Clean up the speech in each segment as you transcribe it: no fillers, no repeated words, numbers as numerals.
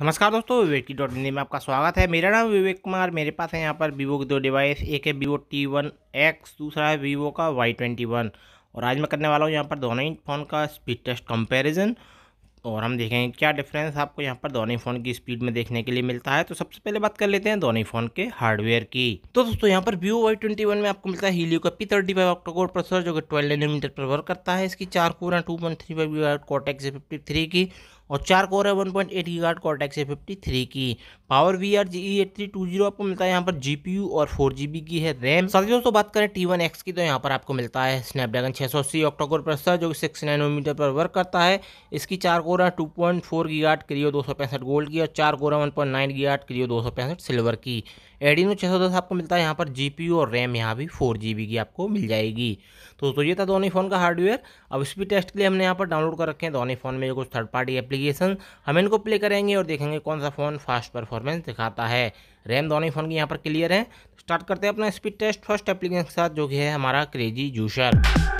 नमस्कार दोस्तों, विवेक की .in में आपका स्वागत है। मेरा नाम विवेक कुमार। मेरे पास है यहाँ पर वीवो के दो डिवाइस, एक है वीवो T1X, दूसरा है वीवो का Y21। और आज मैं करने वाला हूँ यहाँ पर दोनों ही फ़ोन का स्पीड टेस्ट कंपैरिजन, और हम देखेंगे क्या डिफरेंस आपको यहाँ पर दोनों ही फ़ोन की स्पीड में देखने के लिए मिलता है। तो सबसे पहले बात कर लेते हैं दोनों ही फ़ोन के हार्डवेयर की। तो दोस्तों यहाँ पर वीवो Y21 में आपको मिलता है हीलियो का P35 ऑक्टा-कोर प्रोसेसर, जो कि 12 नैनोमीटर पर वर्क करता है। इसकी 4 कोर है 2.35 GHz कॉर्टेक्स A53 की, और 4 कोर है 1.8 GHz कॉर्टेक्स A53 की। पावर VR GE8320 आपको मिलता है यहाँ पर GPU, और 4 GB की है रैम। साथ ही दोस्तों बात करें T1X की, तो यहाँ पर आपको मिलता है स्नैपड्रैगन 680 ऑक्टा-कोर प्रोसेसर, जो कि 6 नैनोमीटर पर वर्क करता है। इसकी 4 कोर है 2.4 GHz क्रियो 265 गोल्ड की, और 4 कोर है 1.9 GHz क्रियो 265 सिल्वर की। एडिनो 610 आपको मिलता है यहाँ पर GPU, और रैम यहाँ भी 4 GB की आपको मिल जाएगी। तो ये था दोनों ही फ़ोन का हार्डवेयर। अब स्पीड टेस्ट के लिए हमने यहाँ पर डाउनलोड कर रखे हैं दोनों ही फ़ोन में कुछ थर्ड पार्टी एप्लीकेशन। हम इनको प्ले करेंगे और देखेंगे कौन सा फ़ोन फास्ट परफॉर्मेंस दिखाता है। रैम दोनों ही फ़ोन की यहाँ पर क्लियर है। स्टार्ट करते हैं अपना स्पीड टेस्ट फर्स्ट एप्लीकेशन के साथ, जो कि है हमारा क्रेजी जूसर।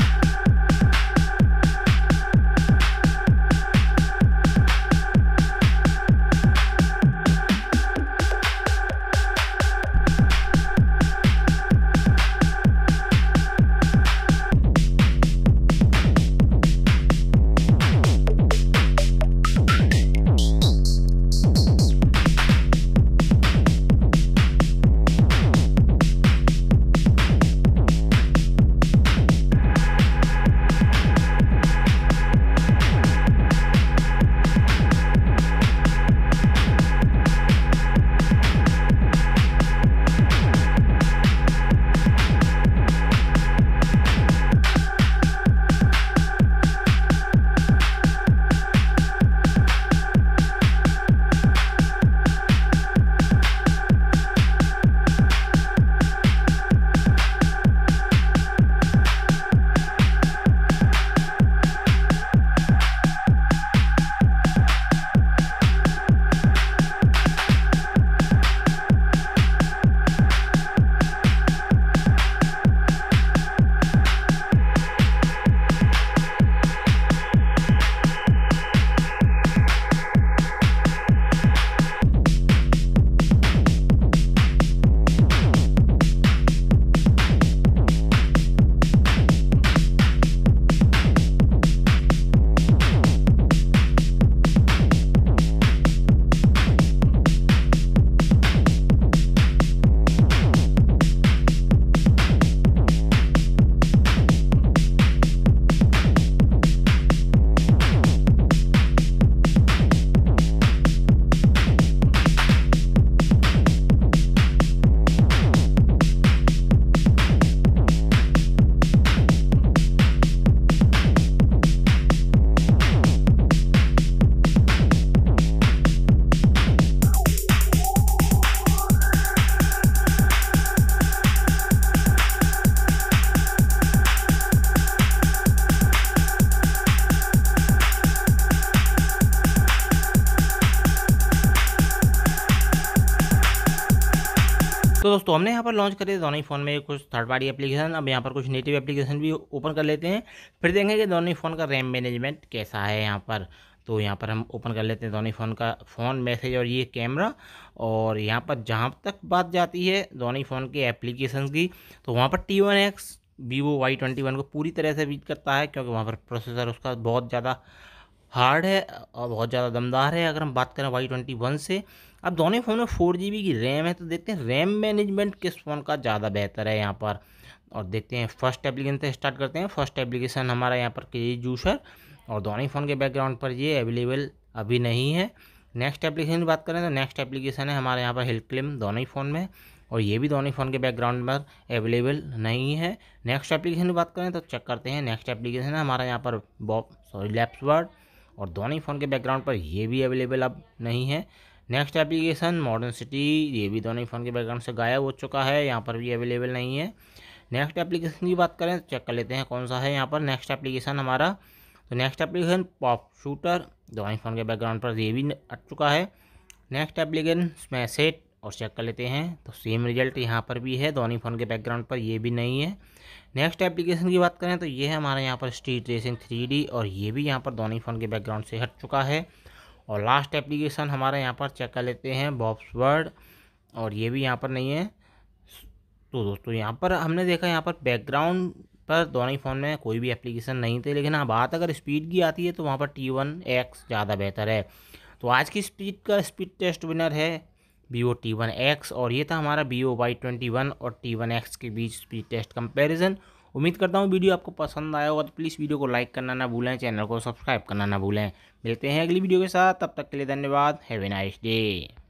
तो दोस्तों हमने यहाँ पर लॉन्च करे दोनों ही फ़ोन में कुछ थर्ड पार्टी एप्लीकेशन। अब यहाँ पर कुछ नेटिव एप्लीकेशन भी ओपन कर लेते हैं, फिर देखेंगे कि दोनों ही फ़ोन का रैम मैनेजमेंट कैसा है यहाँ पर। तो यहाँ पर हम ओपन कर लेते हैं दोनों ही फ़ोन का फ़ोन मैसेज और ये कैमरा। और यहाँ पर जहाँ तक बात जाती है दोनों ही फ़ोन के एप्लीकेशन की, तो वहाँ पर T1X वीवो Y21 को पूरी तरह से बीट करता है, क्योंकि वहाँ पर प्रोसेसर उसका बहुत ज़्यादा हार्ड है और बहुत ज़्यादा दमदार है। अगर हम बात करें Y21 से, अब दोनों फ़ोन में 4 GB की रैम है, तो देखते हैं रैम मैनेजमेंट किस फ़ोन का ज़्यादा बेहतर है यहाँ पर। और देखते हैं फर्स्ट एप्लीकेशन से स्टार्ट करते हैं। फर्स्ट एप्लीकेशन हमारा यहाँ पर क्रेजी जूसर, और दोनों ही फ़ोन के बैकग्राउंड पर ये अवेलेबल अभी नहीं है। नेक्स्ट एप्लीकेशन की बात करें तो नेक्स्ट एप्लीकेशन है हमारे यहाँ पर हिल क्लिम दोनों ही फ़ोन में, और ये भी दोनों ही फ़ोन के बैकग्राउंड पर अवेलेबल नहीं है। नेक्स्ट एप्लीकेशन की बात करें तो चेक करते हैं। नेक्स्ट एप्लीकेशन है हमारा यहाँ पर लैप्सवर्ड, और दोनों ही फ़ोन के बैकग्राउंड पर ये भी अवेलेबल अब नहीं है। नेक्स्ट एप्लीकेशन मॉडर्न सिटी, ये भी दोनों ही फ़ोन के बैकग्राउंड से गायब हो चुका है, यहाँ पर भी अवेलेबल नहीं है। नेक्स्ट एप्लीकेशन की बात करें तो चेक कर लेते हैं कौन सा है यहाँ पर नेक्स्ट एप्लीकेशन हमारा। तो नेक्स्ट एप्लीकेशन पॉप शूटर, दोनों फ़ोन के बैकग्राउंड पर ये भी आ चुका है। नेक्स्ट एप्लीकेशन स्मैशेट, और चेक कर लेते हैं तो सेम रिजल्ट यहाँ पर भी है, दोनों फ़ोन के बैकग्राउंड पर ये भी नहीं है। नेक्स्ट एप्लीकेशन की बात करें तो ये है हमारे यहाँ पर स्ट्रीट रेसिंग 3D, और ये भी यहाँ पर दोनों फ़ोन के बैकग्राउंड से हट चुका है। और लास्ट एप्लीकेशन हमारा यहाँ पर चेक कर लेते हैं बॉब्स वर्ड, और ये भी यहाँ पर नहीं है। तो दोस्तों यहाँ पर हमने देखा यहाँ पर बैकग्राउंड पर दोनों ही फ़ोन में कोई भी एप्लीकेशन नहीं थे, लेकिन हाँ बात अगर स्पीड की आती है तो वहाँ पर T1X ज़्यादा बेहतर है। तो आज की स्पीड टेस्ट विनर है Vivo T1X, और ये था हमारा Vivo Y21 और T1X के बीच स्पीड टेस्ट कंपैरिजन। उम्मीद करता हूँ वीडियो आपको पसंद आया होगा, तो प्लीज़ वीडियो को लाइक करना ना भूलें, चैनल को सब्सक्राइब करना ना भूलें। मिलते हैं अगली वीडियो के साथ, तब तक के लिए धन्यवाद। Have a nice day.